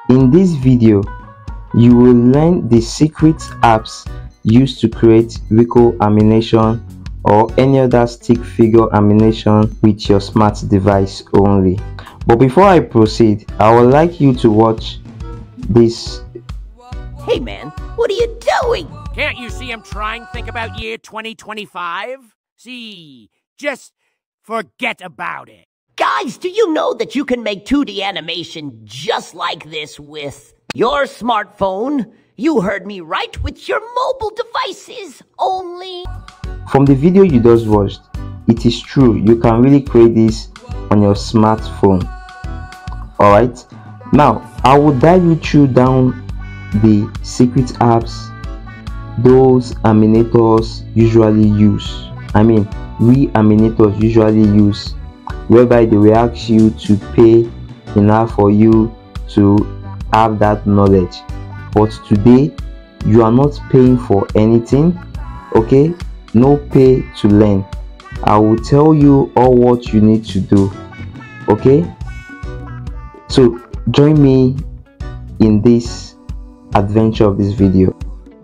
In this video, you will learn the secret apps used to create Rico animation or any other stick figure animation with your smart device only. But before I proceed, I would like you to watch this. Hey man, what are you doing? Can't you see I'm trying to think about year 2025? See, just forget about it. Guys, do you know that you can make 2D animation just like this with your smartphone? You heard me right, with your mobile devices only. From the video you just watched, it is true, you can really create this on your smartphone. Alright, now I will dive you through down the secret apps those animators usually use. We animators usually use, whereby they will ask you to pay enough for you to have that knowledge. But today you are not paying for anything, okay? No pay to learn. I will tell you all what you need to do, okay? So join me in this adventure of this video.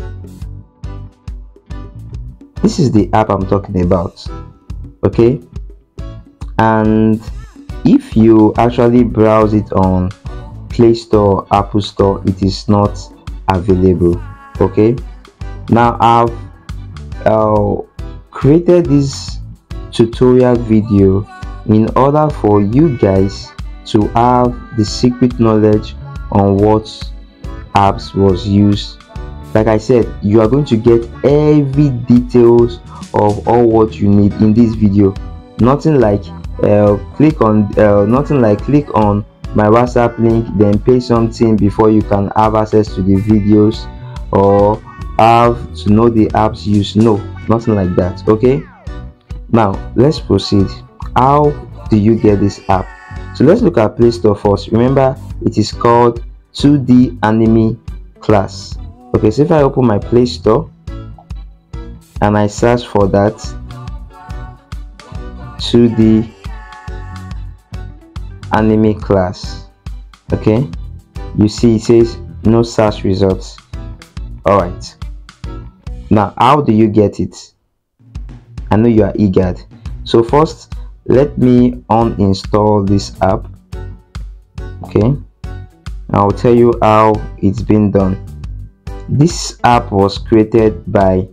This is the app I'm talking about, okay? And if you actually browse it on Play Store, Apple Store, it is not available, okay? Now I've created this tutorial video in order for you guys to have the secret knowledge on what apps was used. Like I said, you are going to get every details of all what you need in this video. Nothing like click on my WhatsApp link, then pay something before you can have access to the videos, or have to know the apps used. No, nothing like that, okay? Now let's proceed. How do you get this app? So let's look at Play Store first. Remember, it is called 2D Animi class. Okay, so if I open my Play Store and I search for that 2D Anime class, okay, you see it says no search results. All right, now how do you get it? I know you are eager. So first, let me uninstall this app, okay? I'll tell you how it's been done. This app was created by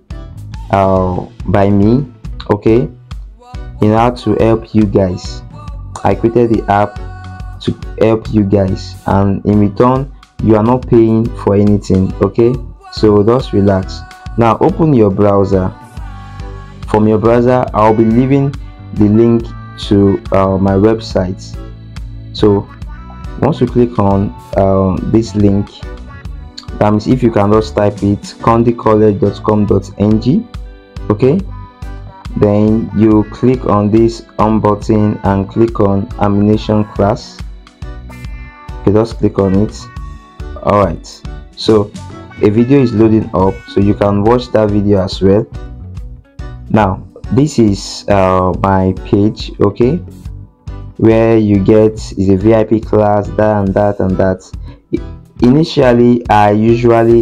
me, okay, in order to help you guys. I created the app to help you guys, and in return you are not paying for anything, okay? So just relax. Now open your browser. From your browser, I'll be leaving the link to my website. So once you click on this link, that means if you can just type it condicollege.com.ng, okay, then you click on this on button and click on animation class. Okay, just click on it. All right, so a video is loading up, so you can watch that video as well. Now this is my page, okay, where you get is a VIP class, that and that and that. Initially I usually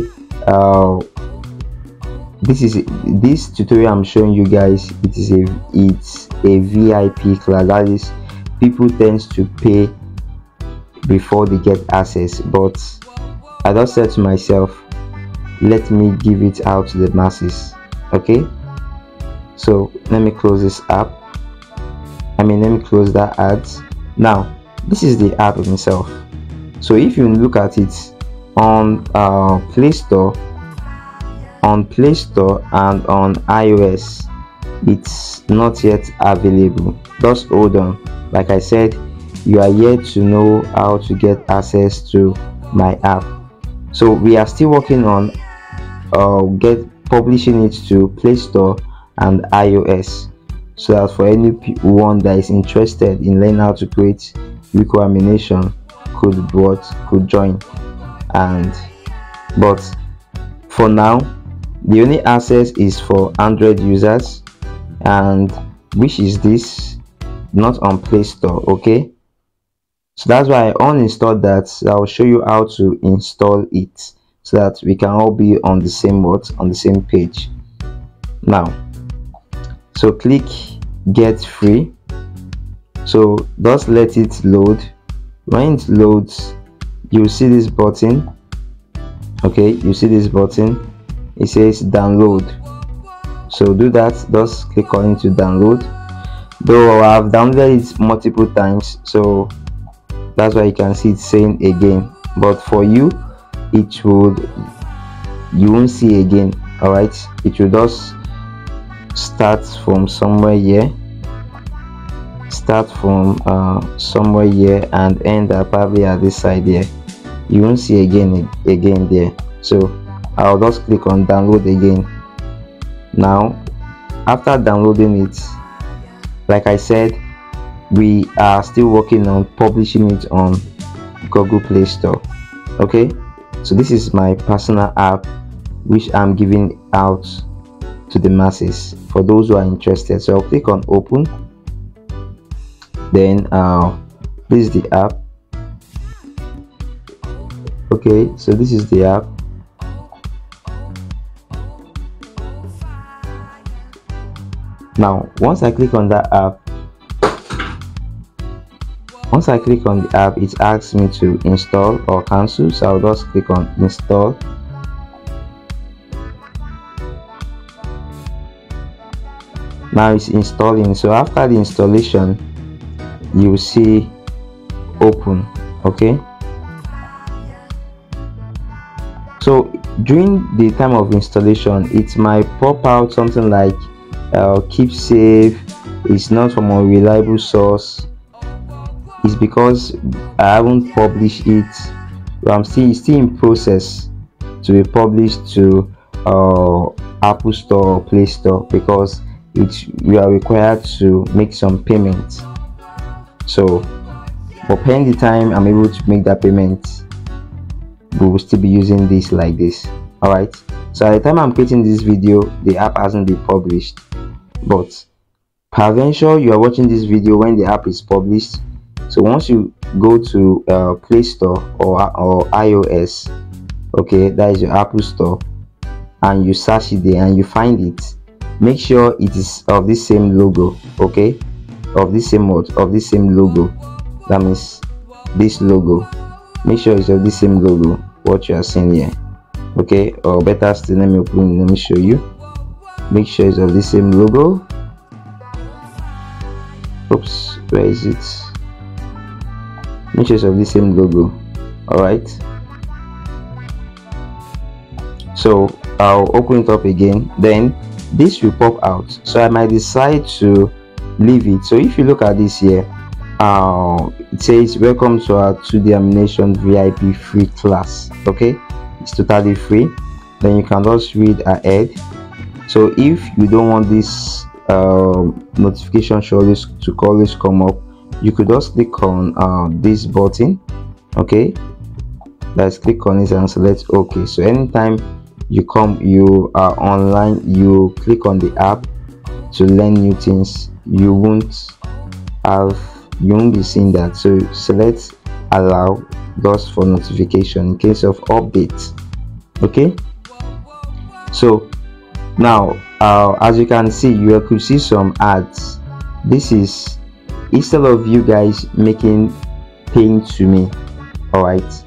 this tutorial I'm showing you guys, it's a VIP class. That is, people tends to pay before they get access, but I just said to myself, let me give it out to the masses, okay? So let me close this app. Let me close that ad. Now this is the app itself. So if you look at it on Play Store and on iOS, it's not yet available. Just hold on. Like I said, you are yet to know how to get access to my app. So we are still working on publishing it to Play Store and iOS, so that for anyone that is interested in learning how to create Rico animation could join. But for now, the only access is for Android users, and which is this, not on Play Store, okay? So that's why I uninstalled that. So I'll show you how to install it so that we can all be on the same on the same page. Now, so click get free. So just let it load. When it loads, you see this button. Okay, you see this button, it says download. So do that, just click on it to download. Though I've downloaded it multiple times, so that's why you can see it saying again, but for you it would, you won't see again. All right, it will just start from somewhere here, somewhere here and end up probably at this side here. You won't see again there. So I'll just click on download again. Now after downloading it, like I said, we are still working on publishing it on Google Play Store. Okay, so this is my personal app which I'm giving out to the masses for those who are interested. So I'll click on open. Then this is the app. Okay, so this is the app. Now once I click on that app, it asks me to install or cancel, so I'll just click on install. Now it's installing. So after the installation, you will see open. Okay, so during the time of installation, it might pop out something like keep safe, it's not from a reliable source. It's because I haven't published it. It's still in process to be published to Apple Store or Play Store, because we are required to make some payments. So for paying the time I'm able to make that payment, we will still be using this like this. All right, so at the time I'm creating this video, the app hasn't been published, but peradventure you are watching this video when the app is published. So once you go to Play Store or iOS, okay, that is your Apple Store, and you search it there and you find it, make sure it is of this same logo. Okay, of this same logo, that means this logo. Make sure it's of this same logo, what you are seeing here. Okay, or better still, let me show you. Make sure it's of the same logo. Oops, where is it? Make sure it's of the same logo. All right, so I'll open it up again. Then this will pop out, so I might decide to leave it. So if you look at this here, it says welcome to our 2D animation VIP free class. Okay, it's totally free. Then you can just read ahead. So if you don't want this notification to always come up, you could just click on this button. Okay, let's click on it and select OK. So anytime you are online, you click on the app to learn new things, you won't be seeing that. So select allow just for notification in case of updates. Okay, so now as you can see, you could see some ads. This is instead of you guys paying to me. All right,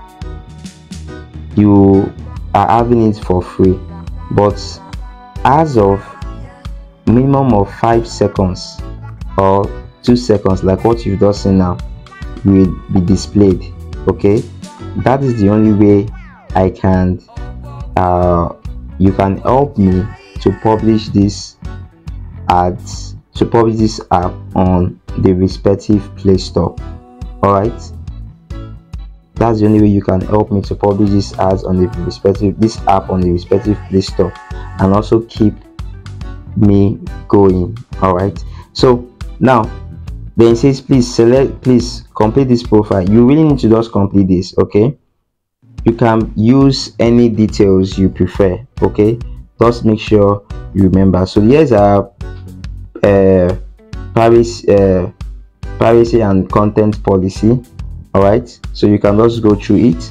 you are having it for free, but as of minimum of 5 seconds or 2 seconds, like what you've just seen now, will be displayed. Okay, that is the only way I can you can help me to publish this ads, to publish this app on the respective Play Store. All right, that's the only way you can help me to publish this ads on this app on the respective Play Store, and also keep me going. All right, so now then it says please complete this profile. You really need to just complete this. Okay, you can use any details you prefer. Okay, just make sure you remember. So here's our privacy and content policy. All right, so you can just go through it.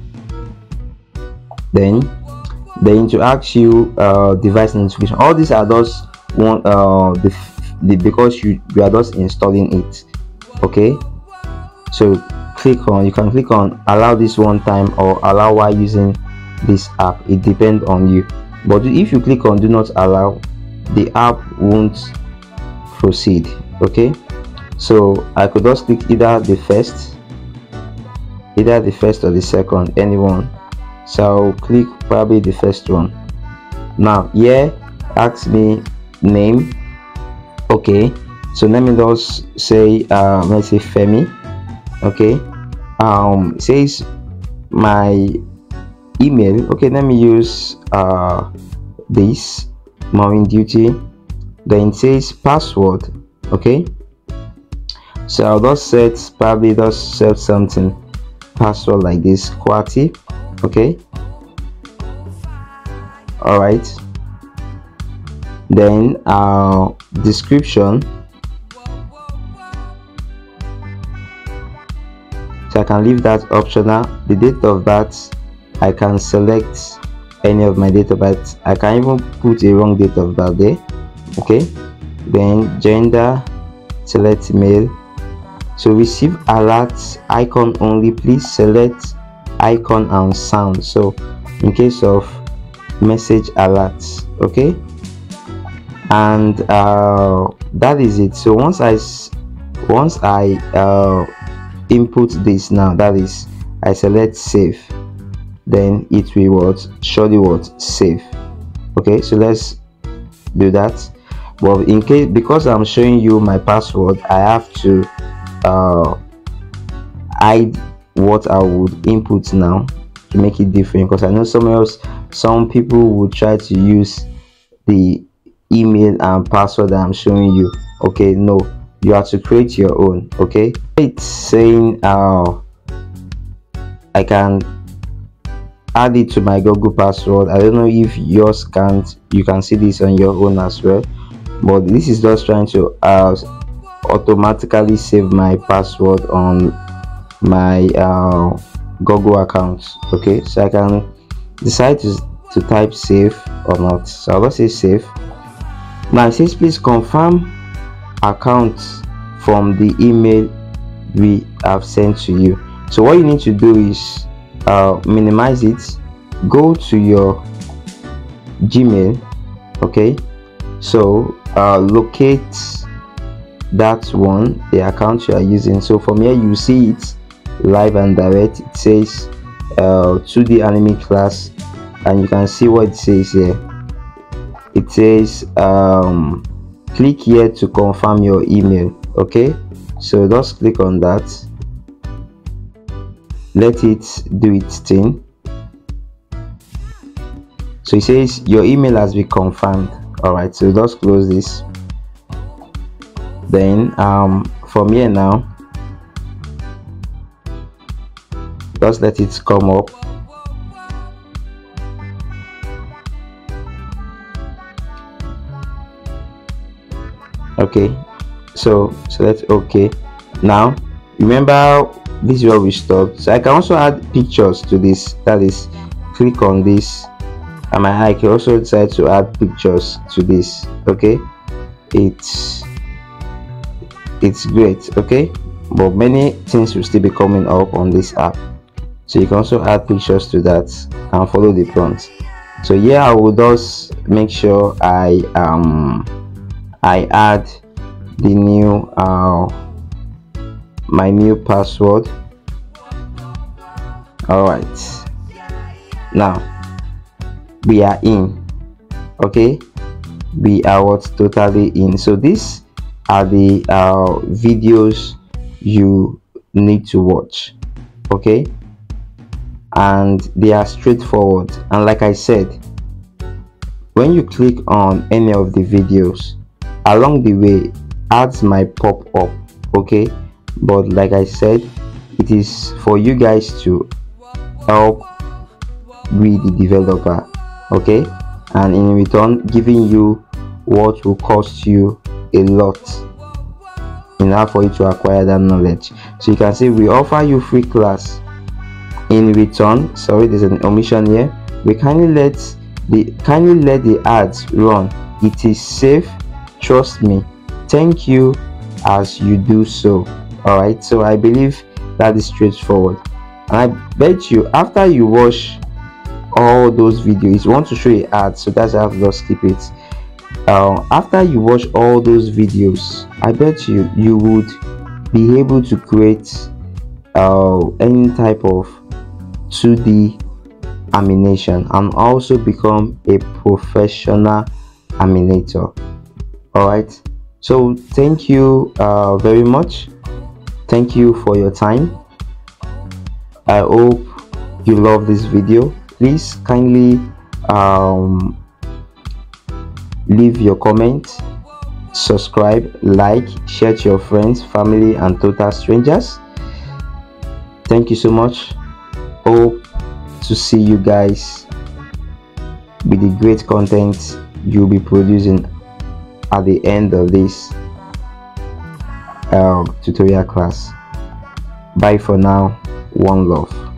Then to ask you device notification. All these are just one because you are just installing it. Okay, so you can click on allow this one time or allow while using this app. It depends on you, but if you click on do not allow, the app won't proceed. Okay, so I could just click either the first or the second, anyone. So I'll click probably the first one. Now here ask me name. Okay, so let me just say let's say Femi. Okay, says my email. Okay, let me use this morning duty. Then it says password. Okay, so I'll just set something password like this, QWERTY. Okay, all right. Then description, so I can leave that optional. The date of birth, I can select any of my date of birth. I can even put a wrong date of birth there. Okay, then gender, select male. So receive alerts icon only, please select icon and sound. So in case of message alerts. Okay, and that is it. So once I input this, now that is I select save, then it will surely save. Okay, so let's do that. Well, in case, because I'm showing you my password, I have to hide what I would input now to make it different, because I know some people would try to use the email and password that I'm showing you. Okay, no, you have to create your own. Okay, it's saying I can add it to my Google password. I don't know if yours can't. You can see this on your own as well, but this is just trying to automatically save my password on my Google account. Okay, so I can decide to type save or not. So I'll just say save. Now it says please confirm account from the email we have sent to you. So what you need to do is minimize it, go to your Gmail. Okay, so locate that one, the account you are using. So from here you see it live and direct. It says 2D anime class, and you can see what it says here. It says click here to confirm your email. Okay, so just click on that, let it do its thing. So it says your email has been confirmed. All right, so just close this. Then from here now, just let it come up. Okay, so let's okay. Now remember, this is where we stopped. So I can also add pictures to this. That is, click on this, and I can also decide to add pictures to this. Okay, it's great. Okay, but many things will still be coming up on this app, so you can also add pictures to that and follow the prompts. So here I will just make sure I add the new my new password. All right, now we are in. Okay, we are totally in. So these are the videos you need to watch. Okay, and they are straightforward, and like I said, when you click on any of the videos along the way, ads might pop up. Okay, but like I said, it is for you guys to help with the developer. Okay, and in return giving you what will cost you a lot. in order for you to acquire that knowledge. So you can see we offer you free class. In return, sorry, there's an omission here, we kindly let the ads run. It is safe, trust me. Thank you as you do so. All right, so I believe that is straightforward, and I bet you after you watch all those videos, you want to show you ads, so that's how to skip it. After you watch all those videos, I bet you would be able to create any type of 2D animation and also become a professional animator. All right, so thank you very much. Thank you for your time. I hope you love this video. Please kindly leave your comment, subscribe, like, share to your friends, family and total strangers. Thank you so much. Hope to see you guys with the great content you'll be producing at the end of this tutorial class. Bye for now. One love.